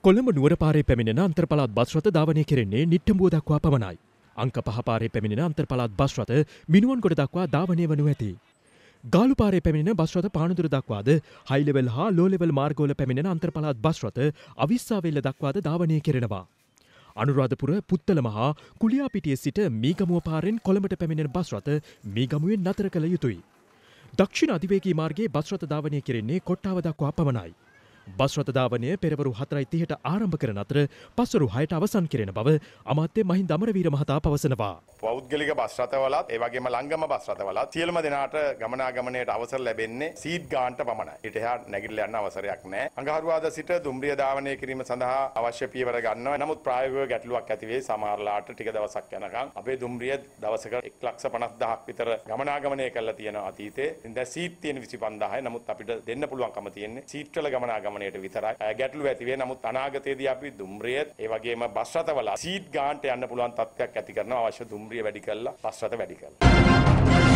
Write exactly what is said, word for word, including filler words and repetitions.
කොළඹ නුවර පාරේ පැමිණෙන අන්තර්පළාත් බස් රථ ධාවනය කෙරෙන්නේ නිට්ටඹුව දක්වා පමණයි. අංක පහ පාරේ පැමිණෙන අන්තර්පළාත් බස් රථ මිනුවන්ගොඩ දක්වා ධාවනය වනු ඇති. ගාලු පාරේ පැමිණෙන බස් රථ පානදුර දක්වාද හයි ලෙවල් හා ලෝ ලෙවල් මාර්ගවල පැමිණෙන අන්තර්පළාත් බස් රථ අවිස්සාවේල්ල දක්වාද ධාවනය කෙරෙනවා. අනුරාධපුර පුත්තලම හා කුලියාපිටිය සිට මීගමුව පාරෙන් කොළඹට පැමිණෙන බස් රථ මීගමුවෙන් නතර කළ යුතුයි. දක්ෂිණ අධිවේගී මාර්ගයේ බස් රථ ධාවනය කෙරෙන්නේ කොට්ටාව දක්වා පමණයි. බස් රථ ධාවනය පෙරවරු හතරයි තිහට ආරම්භ කරන අතර පස්වරු හයට අවසන් කෙරෙන බව අමාත්‍ය මහින්ද අමරවීර මහතා පවසනවා. පෞද්ගලික බස් රථවලත් ඒ වගේම ලංගම බස් රථවලත් සියලුම දෙනාට ගමනාගමනයට අවසර ලැබෙන්නේ සීට් ගානට පමණයි. ඊට එහා නැගිටලා යන්න අවසරයක් නැහැ. අඟහරුවාදා සිට දුම්රිය ධාවනය කිරීම සඳහා අවශ්‍ය පියවර ගන්නවා. නමුත් ප්‍රායෝගික ගැටලුවක් ඇති වේ. සමහරලාට ටික දවසක් යනකම් අපේ දුම්රිය දවසක එක් ලක්ෂ පනස් දහසක් විතර ගමනාගමනය කරලා තියෙනවා අතීතේ. දැන් සීට් තියෙන විසි පන්දාහයි. නමුත් අපිට දෙන්න පුළුවන්කම තියෙන්නේ සීට් වල ගමනාගමනයට විතරයි. ගැටලු ඇති වේ. නමුත් අනාගතයේදී අපි දුම්රිය ඒ වගේම බස් රථවල සීට් ගානට යන්න පුළුවන් තත්ත්වයක් ඇති කරනවා. අවශ්‍ය දුම්රිය වැඩි කරලා බස් රථ වැඩි කරලා